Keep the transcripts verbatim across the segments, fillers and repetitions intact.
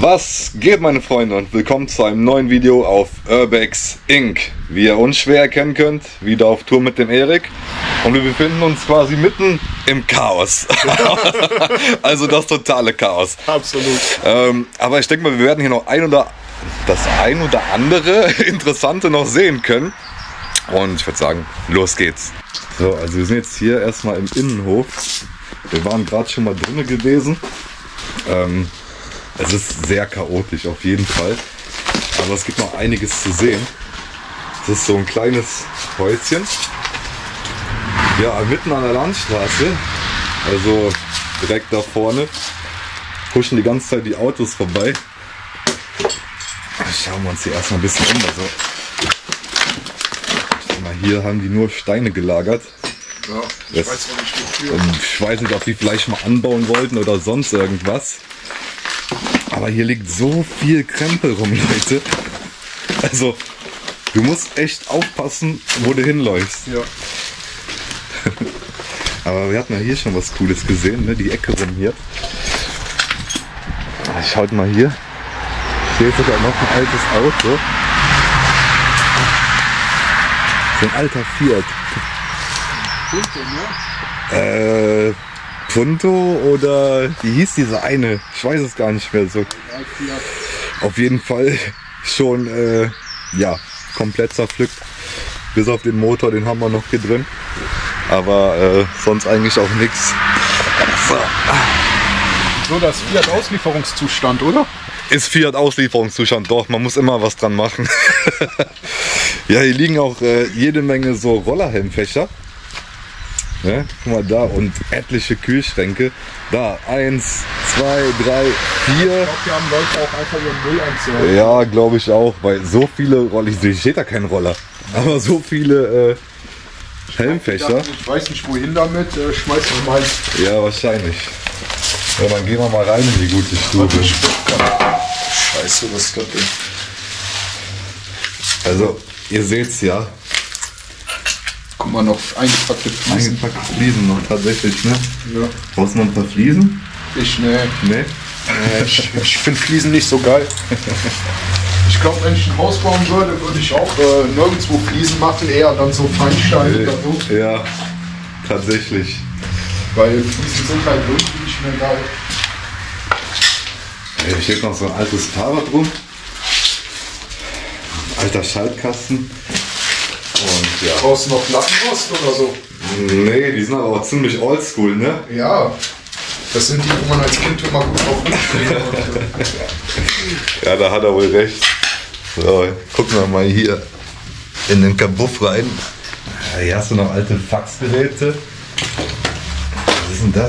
Was geht, meine Freunde, und willkommen zu einem neuen Video auf Urbex Incorporated. Wie ihr unschwer erkennen könnt, wieder auf Tour mit dem Erik, und wir befinden uns quasi mitten im Chaos. Also das totale Chaos. Absolut. Ähm, aber ich denke mal, wir werden hier noch ein oder das ein oder andere Interessante noch sehen können. Und ich würde sagen, los geht's. So, also wir sind jetzt hier erstmal im Innenhof. Wir waren gerade schon mal drinnen gewesen. Ähm, Es ist sehr chaotisch auf jeden Fall, aber es gibt noch einiges zu sehen. Das ist so ein kleines Häuschen, ja, mitten an der Landstraße, also direkt da vorne huschen die ganze Zeit die Autos vorbei. Schauen wir uns hier erstmal ein bisschen um. Also, mal, hier haben die nur Steine gelagert. Ja, ich das, weiß noch nicht wofür. Ich weiß nicht, ob die vielleicht mal anbauen wollten oder sonst irgendwas. Aber hier liegt so viel Krempel rum, Leute. Also, du musst echt aufpassen, wo du hinläufst. Ja. Aber wir hatten ja hier schon was Cooles gesehen, ne? Die Ecke rum hier. Schaut mal hier. Hier ist sogar noch ein altes Auto. So ein alter Fiat. Punto, ne? Äh... Punto oder wie hieß diese eine? Ich weiß es gar nicht mehr so. Auf jeden Fall schon äh, ja, komplett zerpflückt. Bis auf den Motor, den haben wir noch hier drin. Aber äh, sonst eigentlich auch nichts. So. So, das Fiat Auslieferungszustand, oder? Ist Fiat Auslieferungszustand, doch, man muss immer was dran machen. Ja, hier liegen auch äh, jede Menge so Rollerhelmfächer. Ne? Guck mal da, und etliche Kühlschränke. Da, eins, zwei, drei, vier. Ich glaube, hier haben Leute auch einfach ihren Müll entsorgt. Ja, glaube ich auch, weil so viele Roller, hier steht da kein Roller, aber so viele äh, Helmfächer. Ich weiß nicht wohin damit, äh, schmeiß noch mal. Ja, wahrscheinlich. Ja, dann gehen wir mal rein in die gute Stube. Scheiße, was ist das denn? Also, ihr seht's ja. Guck mal, noch eingepackte Fliesen. Eingepackte Fliesen noch tatsächlich, ne? Ja. Brauchst du noch ein paar Fliesen? Ich, ne. Ne? Nee, ich ich finde Fliesen nicht so geil. Ich glaube, wenn ich ein Haus bauen würde, würde ich auch äh, nirgendwo Fliesen machen, eher dann so Feinsteine oder so. Ja, tatsächlich. Weil Fliesen sind halt irgendwie nicht mehr geil. Hier steht noch so ein altes Fahrrad rum. Alter Schaltkasten. Und ja. Brauchst du noch Lattenrost oder so? Nee, die sind aber auch ziemlich oldschool, ne? Ja. Das sind die, wo man als Kind immer gut drauf rumstehen konnte. Ja, da hat er wohl recht. So, gucken wir mal hier in den Kabuff rein. Hier hast du noch alte Faxgeräte. Was ist denn das?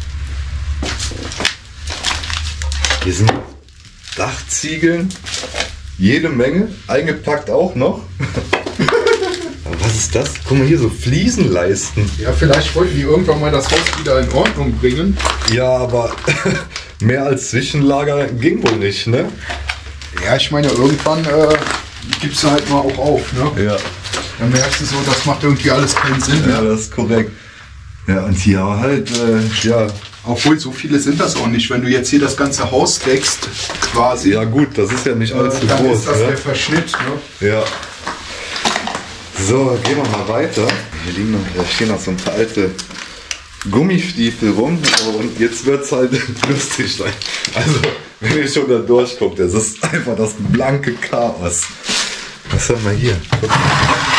Hier sind Dachziegeln. Jede Menge. Eingepackt auch noch. Aber was ist das? Guck mal hier, so Fliesenleisten. Ja, vielleicht wollten die irgendwann mal das Haus wieder in Ordnung bringen. Ja, aber mehr als Zwischenlager ging wohl nicht, ne? Ja, ich meine, irgendwann äh, gibst du halt mal auch auf, ne? Ja. Dann merkst du so, das macht irgendwie alles keinen Sinn. Ja, das ist korrekt. Ja, und hier halt, äh, ja. Obwohl, so viele sind das auch nicht. Wenn du jetzt hier das ganze Haus deckst, quasi. Ja gut, das ist ja nicht allzu äh, dann groß. ist das ne? der Verschnitt, ne? Ja. So, gehen wir mal weiter. Hier liegen noch, da stehen noch so ein paar alte Gummistiefel rum, und jetzt wird es halt lustig sein. Also, wenn ihr schon da durchguckt, das ist einfach das blanke Chaos. Was haben wir hier? Guck mal.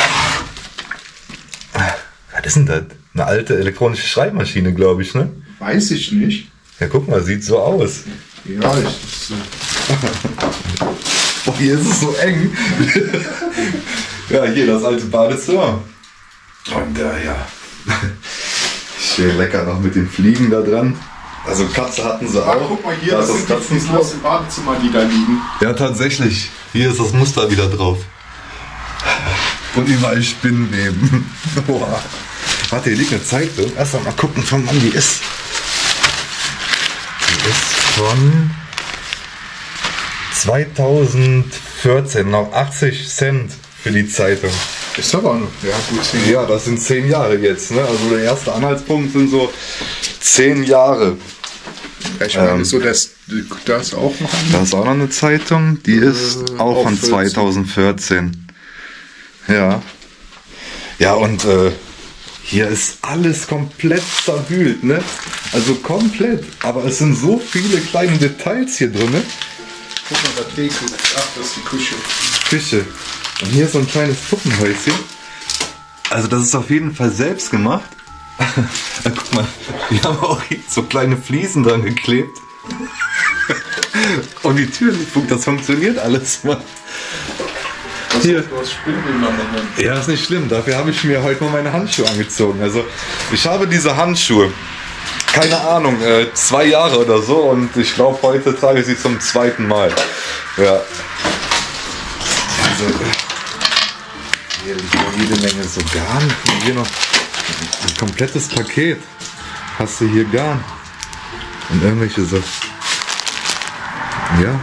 Was ist denn das? Eine alte elektronische Schreibmaschine, glaube ich, ne? Weiß ich nicht. Ja, guck mal, sieht so aus. Ja, ich, das, Boah, hier ist es so eng. Ja, hier das alte Badezimmer. Und äh, ja, schön lecker noch mit den Fliegen da dran. Also Katze hatten sie ah, auch. guck mal hier, da das ist sind die Fliesen aus dem Badezimmer, die da liegen. Ja, tatsächlich. Hier ist das Muster wieder drauf. Und überall Spinnenweben. Boah. Warte, hier liegt eine Zeitung. Erst mal gucken, von wann die ist. Die ist von zweitausendvierzehn, noch achtzig Cent für die Zeitung. Ist aber noch, ja gut, zehn Ja, das sind zehn Jahre jetzt, ne? Also der erste Anhaltspunkt sind so zehn Jahre. Ich meine, ähm, so das, das auch noch eine. Da ist auch noch eine Zeitung, die ist äh, auch von vierzehn. zweitausendvierzehn. Ja. Ja, und äh, hier ist alles komplett zerwühlt, ne? Also komplett. Aber es sind so viele kleine Details hier drin. Ne? Guck mal, da Theke. Ach, das ist die Küche. Küche. Und hier ist so ein kleines Puppenhäuschen. Also das ist auf jeden Fall selbst gemacht. Guck mal, wir haben auch hier so kleine Fliesen dran geklebt. Und die Tür nicht funkt, das funktioniert alles mal. Hier. Ja, ist nicht schlimm. Dafür habe ich mir heute mal meine Handschuhe angezogen. Also ich habe diese Handschuhe, keine Ahnung, äh, zwei Jahre oder so, und ich glaube, heute trage ich sie zum zweiten Mal. Ja. Also, hier liegt jede Menge so Garn. Und hier noch ein komplettes Paket. Hast du hier Garn und irgendwelche Sachen. Ja.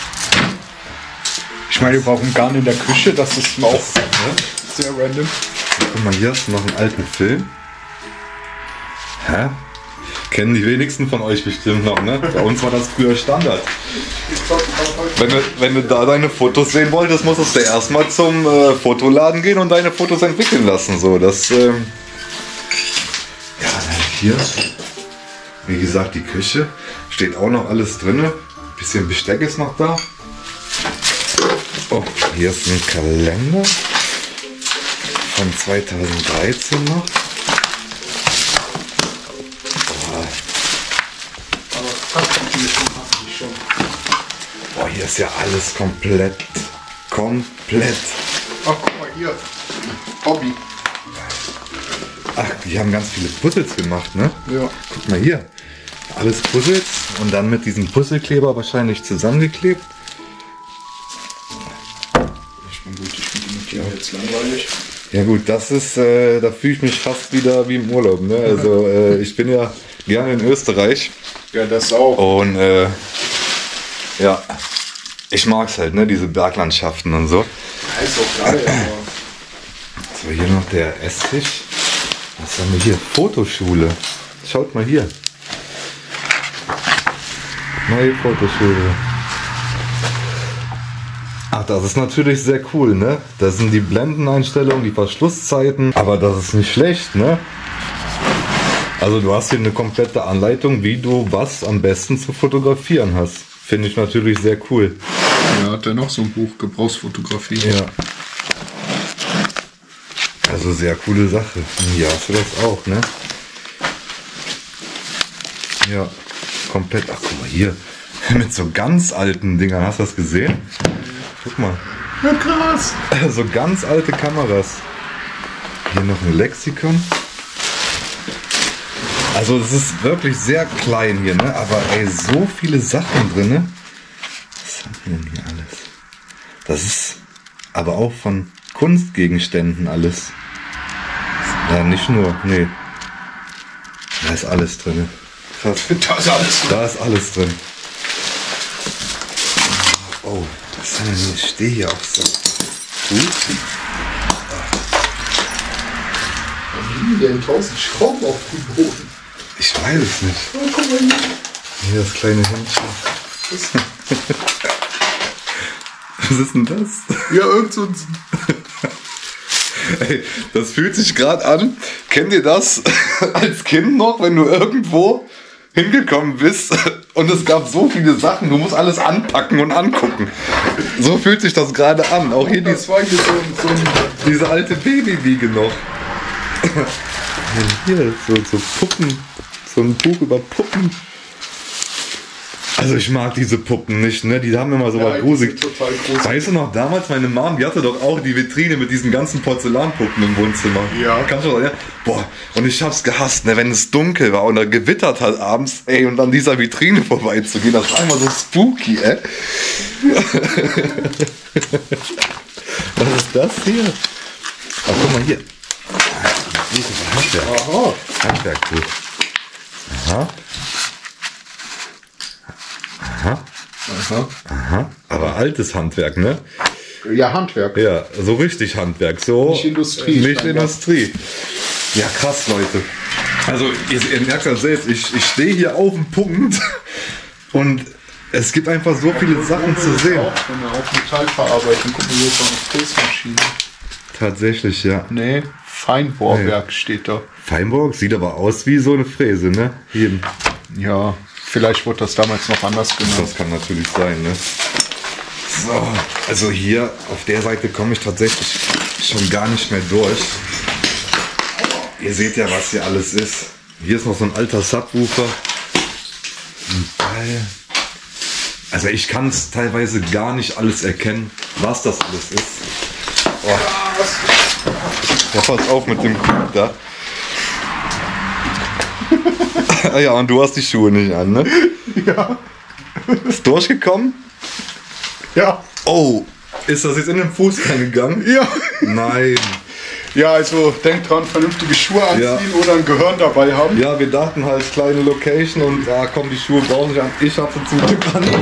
Ich meine, wir brauchen Garn in der Küche, das ist auch ne? Sehr random. Guck mal, hier hast du noch einen alten Film. Hä? Kennen die wenigsten von euch bestimmt noch, ne? Bei uns war das früher Standard. Wenn du, wenn du da deine Fotos sehen wolltest, musstest du erstmal zum äh, Fotoladen gehen und deine Fotos entwickeln lassen. So, das, ähm ja, hier, wie gesagt, die Küche. Steht auch noch alles drin. Bisschen Besteck ist noch da. Oh, hier ist ein Kalender von zweitausenddreizehn noch. Boah, hier ist ja alles komplett, komplett. Ach, guck mal hier, Hobby. Ach, die haben ganz viele Puzzles gemacht, ne? Ja. Guck mal hier, alles Puzzles und dann mit diesem Puzzlekleber wahrscheinlich zusammengeklebt. Gut, ich finde die Tiere jetzt langweilig. Ja gut, das ist, äh, da fühle ich mich fast wieder wie im Urlaub, ne? Also äh, ich bin ja gerne in Österreich. Ja, das auch. Und äh, ja, ich mag es halt, ne? Diese Berglandschaften und so. Ja, ist auch geil, aber... So, hier noch der Esstisch. Was haben wir hier? Fotoschule. Schaut mal hier. Neue Fotoschule. Ach, das ist natürlich sehr cool, ne? Das sind die Blendeneinstellungen, die Verschlusszeiten, aber das ist nicht schlecht, ne? Also du hast hier eine komplette Anleitung, wie du was am besten zu fotografieren hast. Finde ich natürlich sehr cool. Ja, hat er noch so ein Buch, Gebrauchsfotografie. Ja. Also sehr coole Sache. Ja, hast du das auch, ne? Ja, komplett. Ach, guck mal hier. Mit so ganz alten Dingern, hast du das gesehen? Guck mal. Ja, krass. So ganz alte Kameras. Hier noch ein Lexikon. Also es ist wirklich sehr klein hier, ne? Aber ey, so viele Sachen drin, ne? Was haben wir denn hier alles? Das ist aber auch von Kunstgegenständen alles. Ja, nicht nur, nee. Da ist alles drin. Krass. Da ist alles drin. Da ist alles drin. Oh. Ich stehe hier auf so gut. Warum liegen denn tausend Schrauben auf dem Boden? Ich weiß es nicht. Oh, guck mal hier. Hier das kleine Händchen. Was ist denn das? Ja, irgend so ein... Ey, das fühlt sich gerade an. Kennt ihr das als Kind noch, wenn du irgendwo hingekommen bist und es gab so viele Sachen, du musst alles anpacken und angucken. So fühlt sich das gerade an. Auch hier, das dies, war hier so, so ein, diese alte Babywiege noch. Hier, so, so Puppen, so ein Buch über Puppen. Also ich mag diese Puppen nicht, ne? Die haben immer so ja, was gruselig. Total gruselig. Weißt du noch, damals meine Mom, die hatte doch auch die Vitrine mit diesen ganzen Porzellanpuppen im Wohnzimmer. Ja. Kannst du doch, ja? Boah, und ich hab's gehasst, ne? Wenn es dunkel war und er gewittert hat abends, ey, und an dieser Vitrine vorbeizugehen, das war immer so spooky, ey. Was ist das hier? Ach, guck mal hier. Handwerk. Aha. Handwerkbuch. Aha. Aha. Aha. Aha. Aber altes Handwerk, ne? Ja, Handwerk. Ja, so richtig Handwerk. So nicht Industrie. Nicht Industrie. Ja, krass, Leute. Also, ihr, ihr merkt das selbst, ich, ich stehe hier auf dem Punkt Und es gibt einfach so viele Sachen zu sehen. Auch, wenn wir auf Metallverarbeitung gucken, wir jetzt auch eine Fräsmaschine. Tatsächlich, ja. Nee, Feinbohrwerk steht da. Feinburg sieht aber aus wie so eine Fräse, ne? Hier. Ja, vielleicht wurde das damals noch anders genannt. Das kann natürlich sein, ne? So, also hier auf der Seite komme ich tatsächlich schon gar nicht mehr durch. Ihr seht ja, was hier alles ist. Hier ist noch so ein alter Subwoofer. Ein Ball. Also ich kann es teilweise gar nicht alles erkennen, was das alles ist. Oh. Ja, pass auf mit dem Kuh da. Ja, und du hast die Schuhe nicht an, ne? Ja. Ist durchgekommen? Ja. Oh, ist das jetzt in den Fuß reingegangen? Ja. Nein. Ja, also denkt dran, vernünftige Schuhe anziehen Ja. oder ein Gehirn dabei haben. Ja, wir dachten halt kleine Location und da kommen die Schuhe brauchen nicht an. Ich hab sie zum Glück an.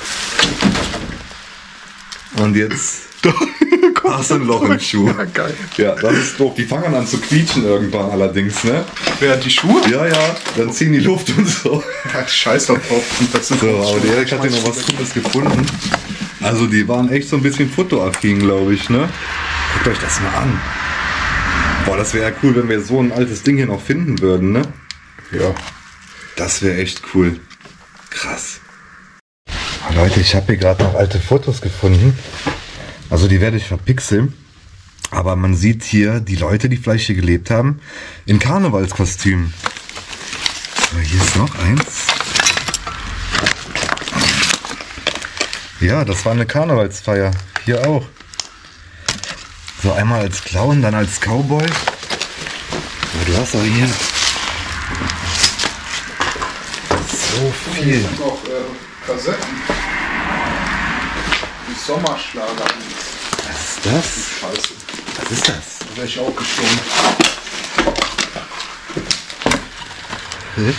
Und jetzt hast du ein Loch im Schuh. Ja, geil. Ja, das ist doof. Die fangen an zu quietschen irgendwann allerdings, ne? Wer hat die Schuhe? Ja, ja, dann ziehen die Luft und so. Ja, scheiß doch drauf. Das sind So, aber der Erik hat hier noch was Cooles gefunden. Also die waren echt so ein bisschen fotoaffin, glaube ich, ne? Guckt euch das mal an. Boah, das wäre ja cool, wenn wir so ein altes Ding hier noch finden würden, ne? Ja. Das wäre echt cool. Krass. Oh, Leute, ich habe hier gerade noch alte Fotos gefunden. Also die werde ich verpixeln. Aber man sieht hier die Leute, die vielleicht hier gelebt haben, in Karnevalskostümen. So, hier ist noch eins. Ja, das war eine Karnevalsfeier. Hier auch. So, einmal als Clown, dann als Cowboy. Aber du hast auch hier so viel. Noch äh, Kassetten. Die Sommerschlager. Was ist das? Scheiße. Was ist das? Da wäre ich auch gestorben. Hä?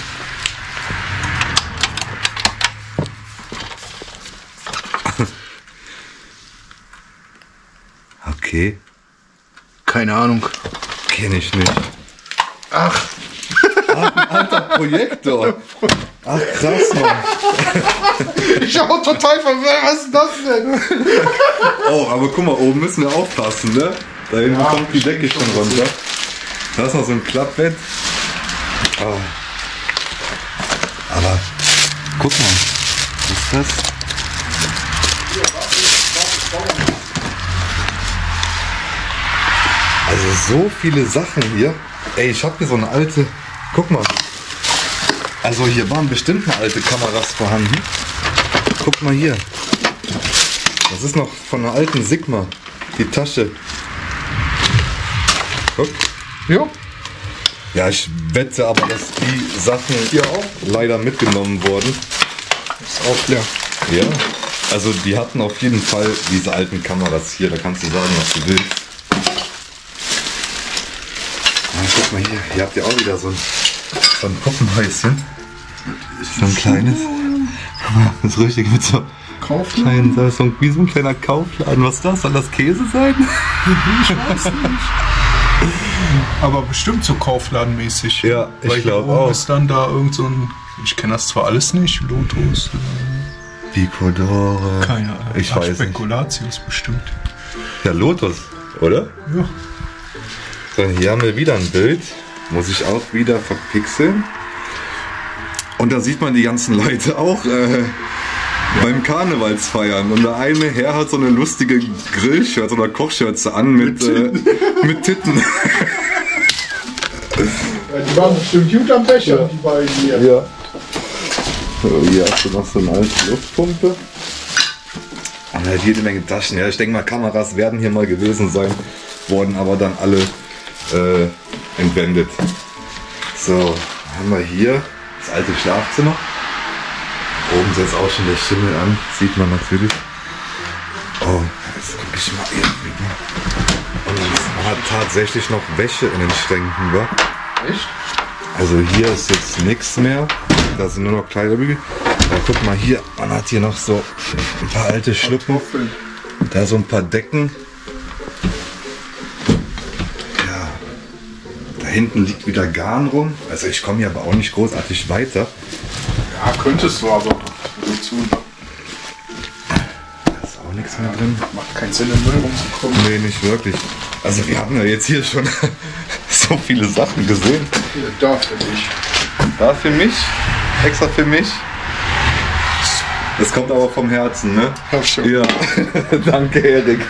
Okay, Keine Ahnung. kenne ich nicht. Ach, Alter Projektor. Ach krass, Mann. ich habe total verwirrt. Was ist das denn? Oh, aber guck mal, oben müssen wir aufpassen, ne? Da hinten Ja, kommt die Decke schon runter. Da ist noch so ein Klappbett. Oh. Aber guck mal, was ist das? Also so viele Sachen hier. Ey, ich habe hier so eine alte. Guck mal. Also hier waren bestimmt noch alte Kameras vorhanden. Guck mal hier. Das ist noch von einer alten Sigma. Die Tasche. Guck. Ja. Ja, ich wette aber, dass die Sachen Hier auch. leider mitgenommen wurden. Ist auch leer. Ja. Also die hatten auf jeden Fall diese alten Kameras hier. Da kannst du sagen, was du willst. Ah, guck mal hier. Hier habt ihr auch wieder so ein, so ein Puppenhäuschen. So ein kleines. Guck mal, das Richtige mit so Kaufladen? kleinen, so, so, wie so ein kleiner Kaufladen. Was ist das? Soll das Käse sein? Ich weiß nicht. Aber bestimmt so kaufladenmäßig. Ja, ich Weil glaub hier oben auch. ist dann da irgend so ein, ich kenne das zwar alles nicht, Lotus, Picodore. keine Ahnung. Ich Ach, weiß nicht. Spekulatius bestimmt. Ja, Lotus, oder? Ja. So, hier haben wir wieder ein Bild. Muss ich auch wieder verpixeln. Und da sieht man die ganzen Leute auch äh, beim Karnevalsfeiern. Und der eine Herr hat so eine lustige Grillschürze oder Kochschürze an mit, mit Titten. Äh, mit Titten. Ja, die waren bestimmt gut am Becher, die beiden hier. Ja. So, hier hast du noch so eine alte Luftpumpe. Und halt jede Menge Taschen. Ja, ich denke mal, Kameras werden hier mal gewesen sein, wurden aber dann alle äh, entwendet. So, haben wir hier das alte Schlafzimmer. Oben setzt auch schon der Schimmel an, sieht man natürlich. Oh, jetzt gucke ich mal eben rüber. Und man hat tatsächlich noch Wäsche in den Schränken, wa? Echt? Also hier ist jetzt nichts mehr. Da sind nur noch Kleiderbügel. Aber guck mal hier, man hat hier noch so ein paar alte Schlüppen. Da so ein paar Decken. Ja. Da hinten liegt wieder Garn rum. Also ich komme hier aber auch nicht großartig weiter. Ja, könntest du, aber zu. Ne? Da ist auch nichts mehr drin. Macht keinen Sinn, im Müll rumzukommen. Nee, nicht wirklich. Also wir haben ja jetzt hier schon so viele Sachen gesehen. Hier, da für dich. Da für mich, extra für mich. Das kommt aber vom Herzen, ne? Ja, schon. Ja, danke Erik.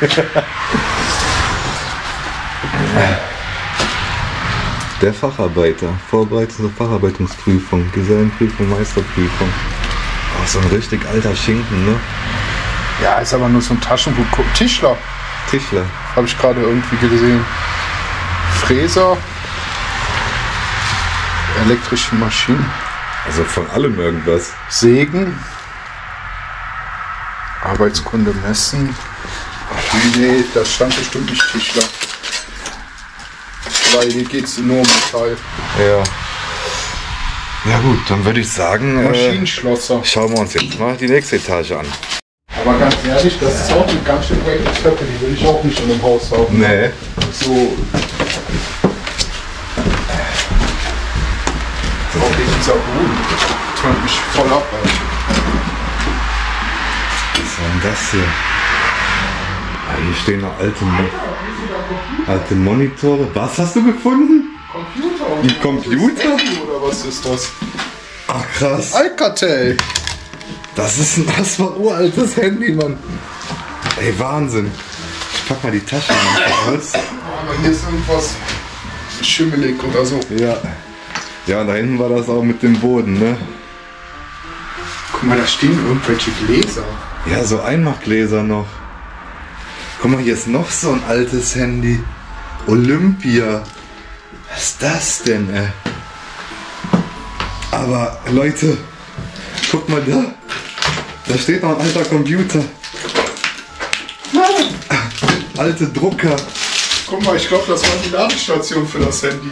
Der Facharbeiter, vorbereitende Facharbeitungsprüfung, Gesellenprüfung, Meisterprüfung. Oh, so ein richtig alter Schinken, ne? Ja, ist aber nur so ein Taschenbuch. Guck, Tischler. Tischler. Habe ich gerade irgendwie gesehen. Fräser. Elektrische Maschinen. Also von allem irgendwas. Sägen. Arbeitskunde messen. Nee, das stand bestimmt nicht Tischler. Weil hier geht es nur um Metall. Ja. Ja gut, dann würde ich sagen, Maschinenschlosser. Äh, schauen wir uns jetzt mal die nächste Etage an. Aber ganz ehrlich, das ist auch eine ganz schön breite Treppe, die will ich auch nicht in einem Haus haben. Nee. So. Auch nicht dieser Boden. Das turnt mich voll ab, Alter. Was war denn das hier? Ah, hier stehen noch alte, Mo alte Monitore. Was hast du gefunden? Computer. Ein Computer? Oder was ist das? Ach krass. Alcatel. Das ist ein, das war ein uraltes Handy, Mann. Ey, Wahnsinn. Ich pack mal die Tasche aus. Aber hier ist irgendwas schimmelig oder so. Ja. Ja, und da hinten war das auch mit dem Boden, ne? Guck mal, da stehen irgendwelche Gläser. Ja, so Einmachgläser noch. Guck mal, hier ist noch so ein altes Handy. Olympia. Was ist das denn, ey? Aber, Leute, guck mal da. Da steht noch ein alter Computer. Alte Drucker. Guck mal, ich glaube, das war die Ladestation für das Handy.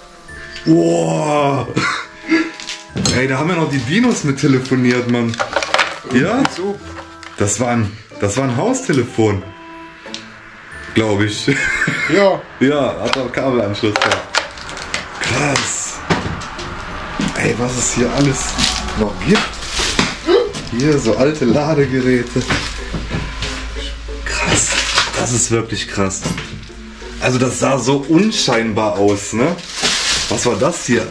Wow. Ey, da haben wir noch die Dinos mit telefoniert, Mann. Ja? So. Das war ein, das war ein Haustelefon. Glaube ich. Ja. Ja, hat auch Kabelanschluss gehabt. Krass. Ey, was es hier alles noch gibt. Hier so alte Ladegeräte. Krass. Das ist wirklich krass. Also das sah so unscheinbar aus, ne? Was war das hier?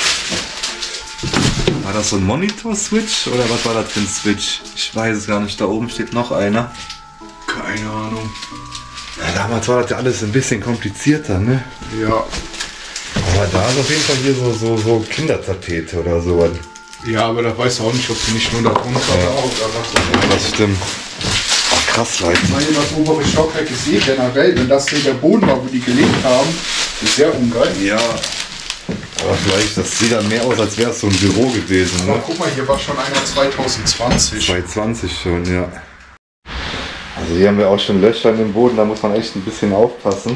War das so ein Monitor-Switch oder was war das für ein Switch? Ich weiß es gar nicht. Da oben steht noch einer. Keine Ahnung. Ja, damals war das ja alles ein bisschen komplizierter, ne? Ja. Aber da ist auf jeden Fall hier so, so, so Kindertapete oder so. Ja, aber da weißt du auch nicht, ob die nicht nur da drunter Ja. war oder was. Ja, das stimmt. Ach, krass, Leute. Ich meine, das obere Stockwerk ist eh generell, wenn das hier der Boden war, wo die gelebt haben, ist sehr ungeil. Ja. Aber vielleicht, das sieht dann mehr aus, als wäre es so ein Büro gewesen, Aber ne? guck mal, hier war schon einer zwanzig zwanzig. zwanzig zwanzig schon, ja. Also hier haben wir auch schon Löcher in den Boden, da muss man echt ein bisschen aufpassen.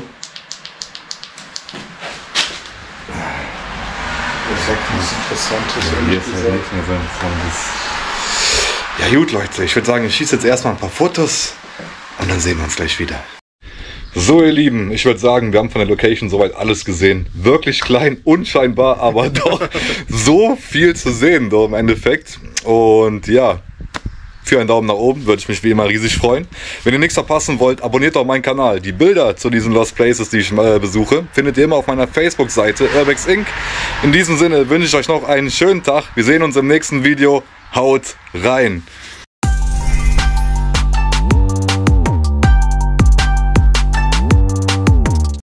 Das ist auch nichts Interessantes. Ja, hier ist halt nichts mehr so Interessantes. Ja gut, Leute, ich würde sagen, ich schieße jetzt erstmal ein paar Fotos und dann sehen wir uns gleich wieder. So ihr Lieben, ich würde sagen, wir haben von der Location soweit alles gesehen. Wirklich klein, unscheinbar, aber doch so viel zu sehen doch im Endeffekt. Und ja, für einen Daumen nach oben würde ich mich wie immer riesig freuen. Wenn ihr nichts verpassen wollt, abonniert doch meinen Kanal. Die Bilder zu diesen Lost Places, die ich äh, besuche, findet ihr immer auf meiner Facebook-Seite Urbex Incorporated. In diesem Sinne wünsche ich euch noch einen schönen Tag. Wir sehen uns im nächsten Video. Haut rein!